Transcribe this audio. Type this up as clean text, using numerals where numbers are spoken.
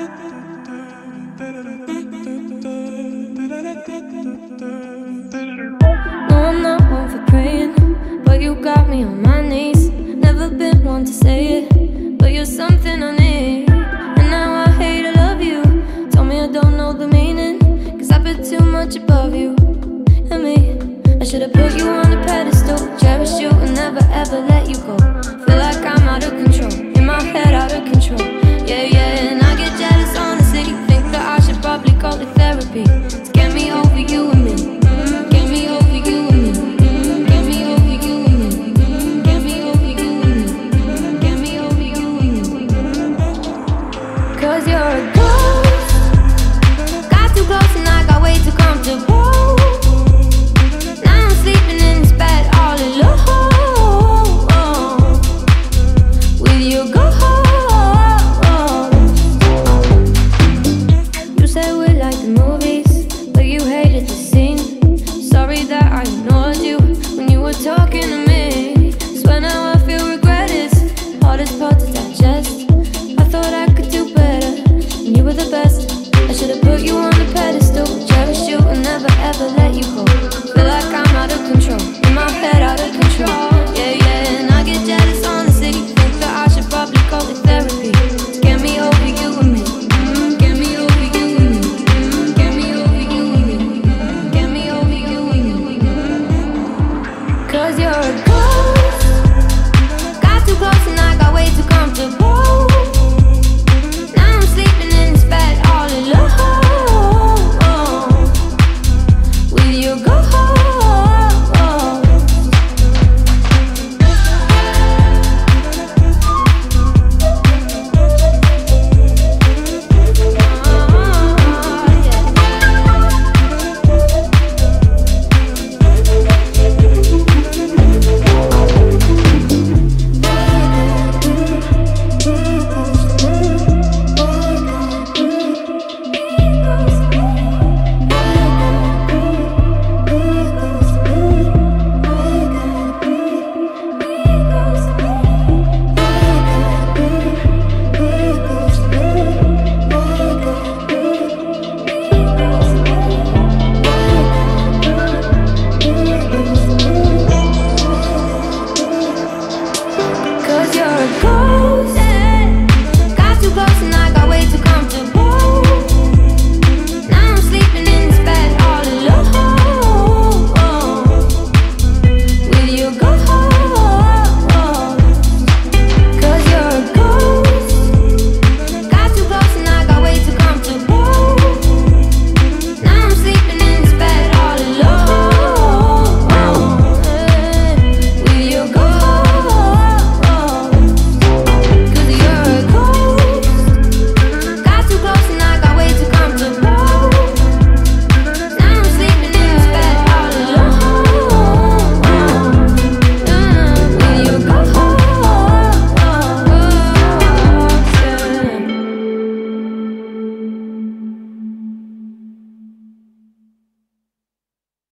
No, I'm not one for praying, but you got me on my knees. Never been one to say it, but you're something I need. And now I hate to love you. Tell me I don't know the meaning, cause I put too much above you and me. I should've put you on a pedestal, cherished you and never ever let you go. Feel like I'm out of control, in my head out of control. Yeah, yeah, and I get jealous honestly. Think that I should probably call it therapy to get me over you and me. Get me over you and me. Get me over you and me. Get me over you and me. Get me over you and me. Cause you're a ghost. Got too close and I got way too comfortable. Now I'm sleeping in this bed all alone with your ghost. You said we like the movies, but you hated the scene. Sorry that I ignored you when you were talking to me. Swear now I feel regret, it's hardest part to digest.